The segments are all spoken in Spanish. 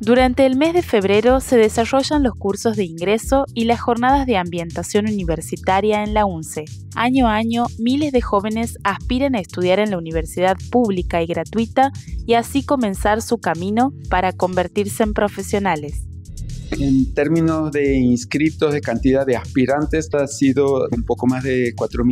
Durante el mes de febrero se desarrollan los cursos de ingreso y las jornadas de ambientación universitaria en la UNCE. Año a año, miles de jóvenes aspiran a estudiar en la universidad pública y gratuita y así comenzar su camino para convertirse en profesionales. En términos de inscritos, de cantidad de aspirantes, ha sido un poco más de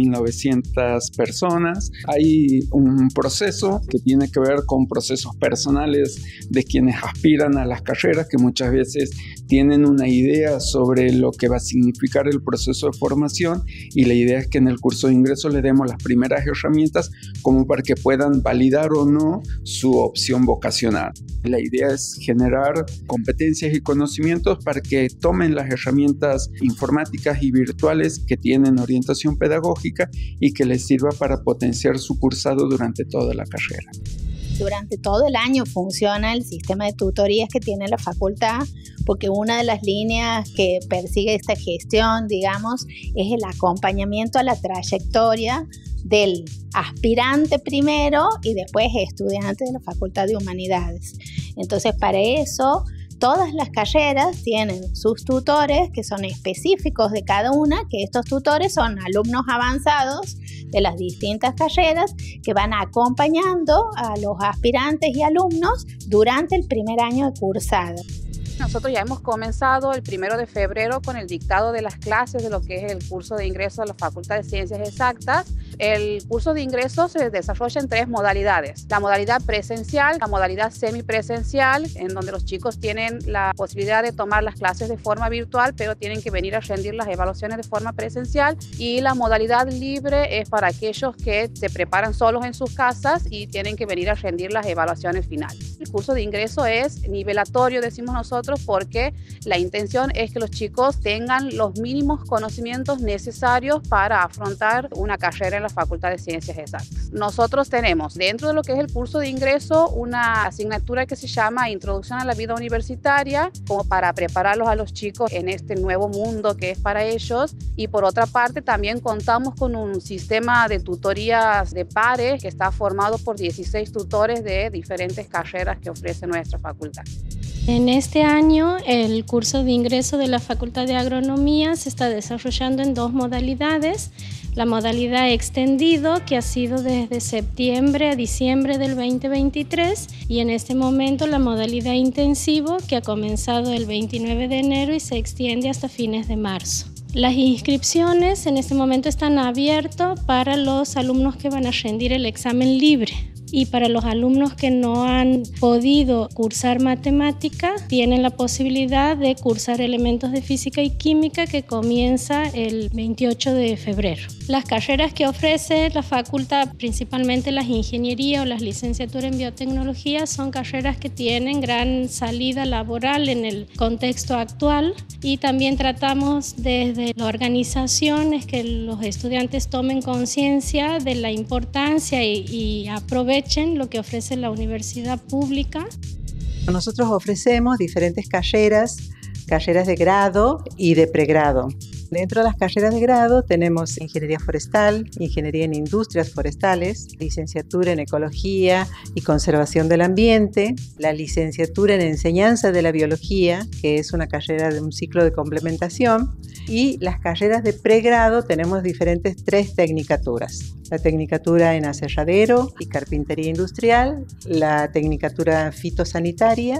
4.900 personas. Hay un proceso que tiene que ver con procesos personales de quienes aspiran a las carreras, que muchas veces tienen una idea sobre lo que va a significar el proceso de formación, y la idea es que en el curso de ingreso les demos las primeras herramientas como para que puedan validar o no su opción vocacional. La idea es generar competencias y conocimientos para que tomen las herramientas informáticas y virtuales que tienen orientación pedagógica y que les sirva para potenciar su cursado durante toda la carrera. Durante todo el año funciona el sistema de tutorías que tiene la facultad, porque una de las líneas que persigue esta gestión, digamos, es el acompañamiento a la trayectoria del aspirante primero y después estudiante de la Facultad de Humanidades. Entonces, para eso, todas las carreras tienen sus tutores que son específicos de cada una, que estos tutores son alumnos avanzados de las distintas carreras que van acompañando a los aspirantes y alumnos durante el primer año de cursada. Nosotros ya hemos comenzado el 1 de febrero con el dictado de las clases de lo que es el curso de ingreso a la Facultad de Ciencias Exactas. El curso de ingreso se desarrolla en 3 modalidades. La modalidad presencial, la modalidad semipresencial, en donde los chicos tienen la posibilidad de tomar las clases de forma virtual, pero tienen que venir a rendir las evaluaciones de forma presencial. Y la modalidad libre es para aquellos que se preparan solos en sus casas y tienen que venir a rendir las evaluaciones finales. El curso de ingreso es nivelatorio, decimos nosotros, porque la intención es que los chicos tengan los mínimos conocimientos necesarios para afrontar una carrera en la Facultad de Ciencias Exactas. Nosotros tenemos dentro de lo que es el curso de ingreso una asignatura que se llama Introducción a la Vida Universitaria, como para prepararlos a los chicos en este nuevo mundo que es para ellos, y por otra parte también contamos con un sistema de tutorías de pares que está formado por 16 tutores de diferentes carreras que ofrece nuestra facultad. En este año, el curso de ingreso de la Facultad de Agronomía se está desarrollando en 2 modalidades. La modalidad extendido, que ha sido desde septiembre a diciembre del 2023, y en este momento la modalidad intensivo, que ha comenzado el 29 de enero y se extiende hasta fines de marzo. Las inscripciones en este momento están abiertas para los alumnos que van a rendir el examen libre. Y para los alumnos que no han podido cursar matemática, tienen la posibilidad de cursar elementos de física y química, que comienza el 28 de febrero. Las carreras que ofrece la facultad, principalmente las ingenierías o las licenciaturas en biotecnología, son carreras que tienen gran salida laboral en el contexto actual, y también tratamos desde la organización es que los estudiantes tomen conciencia de la importancia y aprovechen lo que ofrece la universidad pública. Nosotros ofrecemos diferentes carreras de grado y de pregrado. Dentro de las carreras de grado tenemos ingeniería forestal, ingeniería en industrias forestales, licenciatura en ecología y conservación del ambiente, la licenciatura en enseñanza de la biología, que es una carrera de un ciclo de complementación, y las carreras de pregrado tenemos diferentes 3 tecnicaturas. La tecnicatura en aserradero y carpintería industrial, la tecnicatura fitosanitaria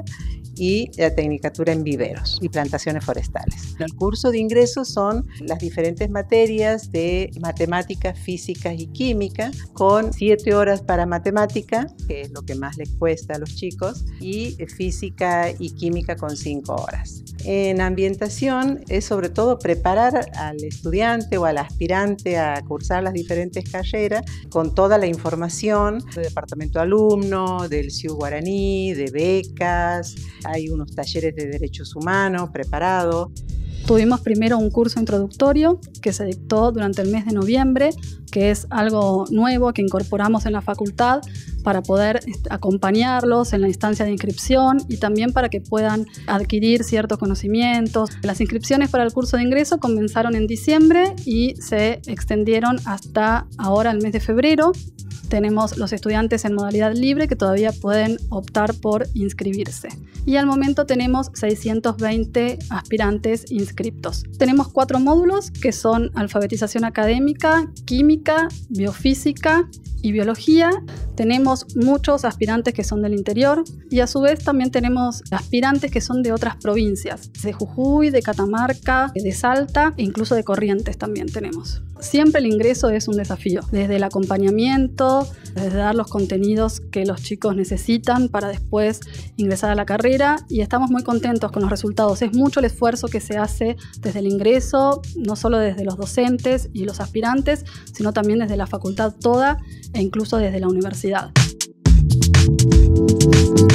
y la tecnicatura en viveros y plantaciones forestales. El curso de ingreso son las diferentes materias de matemática, física y química, con 7 horas para matemática, que es lo que más les cuesta a los chicos, y física y química con 5 horas. En ambientación es sobre todo preparar al estudiante o al aspirante a cursar las diferentes carreras con toda la información del departamento de alumno, del CIU Guaraní, de becas. Hay unos talleres de derechos humanos preparados. Tuvimos primero un curso introductorio que se dictó durante el mes de noviembre, que es algo nuevo que incorporamos en la facultad para poder acompañarlos en la instancia de inscripción y también para que puedan adquirir ciertos conocimientos. Las inscripciones para el curso de ingreso comenzaron en diciembre y se extendieron hasta ahora el mes de febrero. Tenemos los estudiantes en modalidad libre que todavía pueden optar por inscribirse. Y al momento tenemos 620 aspirantes inscriptos. Tenemos 4 módulos que son alfabetización académica, química, biofísica y biología. Tenemos muchos aspirantes que son del interior y a su vez también tenemos aspirantes que son de otras provincias, de Jujuy, de Catamarca, de Salta e incluso de Corrientes también tenemos. Siempre el ingreso es un desafío, desde el acompañamiento, desde dar los contenidos que los chicos necesitan para después ingresar a la carrera, y estamos muy contentos con los resultados. Es mucho el esfuerzo que se hace desde el ingreso, no solo desde los docentes y los aspirantes, sino también desde la facultad toda e incluso desde la universidad.